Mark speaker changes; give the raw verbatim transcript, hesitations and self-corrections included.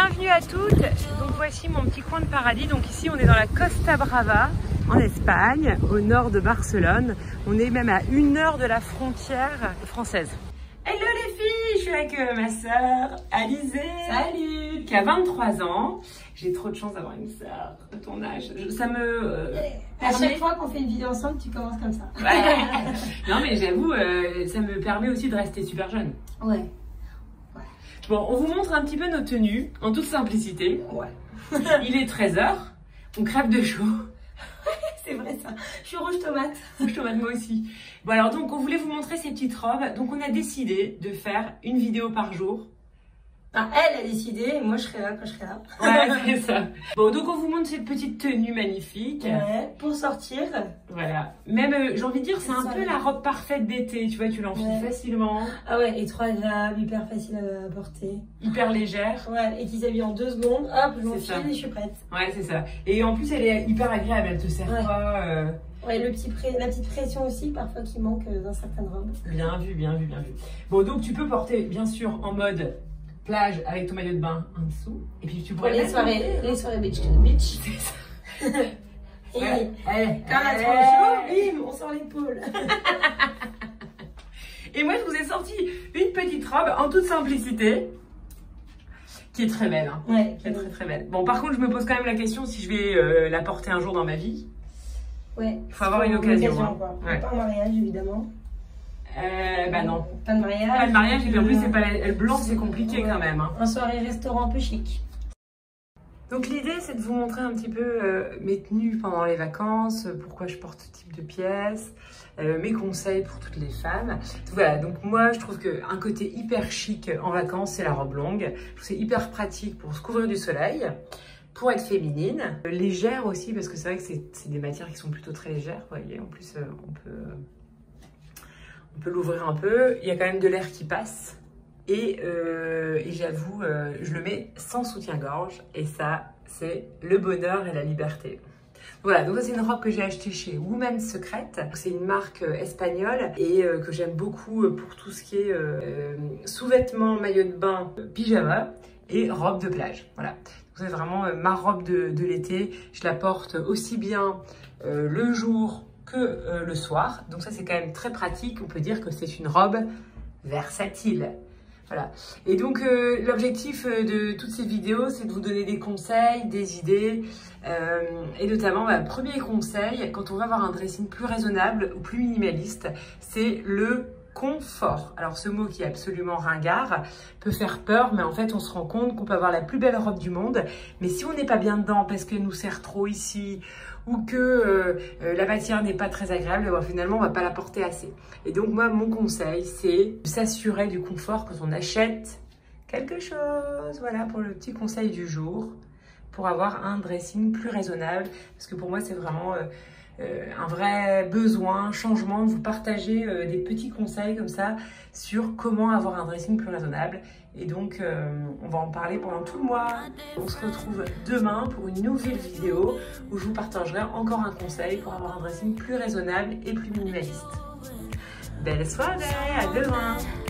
Speaker 1: bienvenue à toutes. Donc voici mon petit coin de paradis. Donc ici on est dans la Costa Brava en Espagne, au nord de Barcelone. On est même à une heure de la frontière française. Hello les filles, je suis avec euh, ma sœur Alizée.
Speaker 2: Salut.
Speaker 1: Qui a vingt-trois ans. J'ai trop de chance d'avoir une sœur de ton âge. Je, ça me euh,
Speaker 2: À
Speaker 1: permet...
Speaker 2: chaque fois qu'on fait une vidéo ensemble, tu commences comme ça.
Speaker 1: Ouais. Non mais j'avoue, euh, ça me permet aussi de rester super jeune.
Speaker 2: Ouais.
Speaker 1: Bon, on vous montre un petit peu nos tenues, en toute simplicité.
Speaker 2: Ouais.
Speaker 1: Il est treize heures, on crève de chaud.
Speaker 2: C'est vrai ça. Je suis rouge tomate.
Speaker 1: Rouge tomate, moi aussi. Bon alors donc, on voulait vous montrer ces petites robes. Donc on a décidé de faire une vidéo par jour.
Speaker 2: Ah, elle a décidé, et moi je serai là quand je serai là.
Speaker 1: Ouais, c'est ça. Bon, donc on vous montre cette petite tenue magnifique.
Speaker 2: Ouais, pour sortir.
Speaker 1: Voilà. Même, euh, j'ai envie de dire, c'est un
Speaker 2: Ça
Speaker 1: peu
Speaker 2: va.
Speaker 1: la robe parfaite d'été. Tu vois, tu l'enfiles
Speaker 2: Ouais.
Speaker 1: facilement.
Speaker 2: Ah ouais, et trop agréable, hyper facile à porter.
Speaker 1: Hyper légère.
Speaker 2: Ouais, et qui s'habille en deux secondes. Hop, je
Speaker 1: C'est ça.
Speaker 2: m'enfile et je suis prête.
Speaker 1: Ouais, c'est ça. Et en plus, elle est hyper agréable. Elle te serre
Speaker 2: Ouais.
Speaker 1: pas... euh,
Speaker 2: Ouais, le petit pré... la petite pression aussi, parfois qui manque dans certaines robes.
Speaker 1: Bien vu, bien vu, bien vu. Bon, donc tu peux porter, bien sûr, en mode plage avec ton maillot de bain en dessous. Et puis tu
Speaker 2: Pour
Speaker 1: pourrais
Speaker 2: les
Speaker 1: mettre-
Speaker 2: soirées, les soirées beach. beach.
Speaker 1: C'est ça.
Speaker 2: Et
Speaker 1: Ouais. Allez,
Speaker 2: quand on a
Speaker 1: allez.
Speaker 2: trop chaud, bim, on sort l'épaule.
Speaker 1: Et moi, je vous ai sorti une petite robe en toute simplicité, qui est très belle. Hein.
Speaker 2: Ouais,
Speaker 1: Qui est très très belle. Bon, par contre, je me pose quand même la question si je vais euh, la porter un jour dans ma vie.
Speaker 2: ouais.
Speaker 1: Il faut avoir une occasion. hein.
Speaker 2: quoi.
Speaker 1: Ouais.
Speaker 2: Pas en mariage, évidemment.
Speaker 1: Euh, bah non.
Speaker 2: Pas de mariage.
Speaker 1: Pas de mariage, et puis en plus, c'est
Speaker 2: Euh,
Speaker 1: pas la... elle blanc, c'est compliqué
Speaker 2: ouais.
Speaker 1: quand même. Hein.
Speaker 2: Un soirée restaurant un peu chic.
Speaker 1: Donc l'idée, c'est de vous montrer un petit peu euh, mes tenues pendant les vacances, euh, pourquoi je porte ce type de pièces, euh, mes conseils pour toutes les femmes. Voilà, donc moi, je trouve qu'un côté hyper chic en vacances, c'est la robe longue. Je trouve que c'est hyper pratique pour se couvrir du soleil, pour être féminine, euh, légère aussi, parce que c'est vrai que c'est des matières qui sont plutôt très légères. Vous voyez, en plus, euh, on peut, on peut l'ouvrir un peu. Il y a quand même de l'air qui passe. Et, euh, et j'avoue, euh, je le mets sans soutien-gorge et ça, c'est le bonheur et la liberté. Voilà, donc ça c'est une robe que j'ai achetée chez Women's Secret. C'est une marque euh, espagnole et euh, que j'aime beaucoup euh, pour tout ce qui est euh, sous-vêtements, maillot de bain, euh, pyjama et robe de plage. Voilà, donc c'est vraiment euh, ma robe de, de l'été. Je la porte aussi bien euh, le jour que euh, le soir. Donc ça c'est quand même très pratique. On peut dire que c'est une robe versatile. Voilà. Et donc euh, l'objectif euh, de toutes ces vidéos, c'est de vous donner des conseils, des idées, euh, et notamment, bah, premier conseil, quand on va avoir un dressing plus raisonnable ou plus minimaliste, c'est le confort. Alors ce mot qui est absolument ringard peut faire peur, mais en fait on se rend compte qu'on peut avoir la plus belle robe du monde, mais si on n'est pas bien dedans parce qu'elle nous serre trop ici, ou que euh, euh, la matière n'est pas très agréable, ben, finalement on va pas la porter assez. Et donc moi mon conseil c'est de s'assurer du confort quand on achète quelque chose. Voilà pour le petit conseil du jour, pour avoir un dressing plus raisonnable, parce que pour moi c'est vraiment euh, euh, un vrai besoin, changement, de vous partager euh, des petits conseils comme ça sur comment avoir un dressing plus raisonnable. Et donc euh, on va en parler pendant tout le mois. On se retrouve demain pour une nouvelle vidéo où je vous partagerai encore un conseil pour avoir un dressing plus raisonnable et plus minimaliste. Belle soirée, à demain!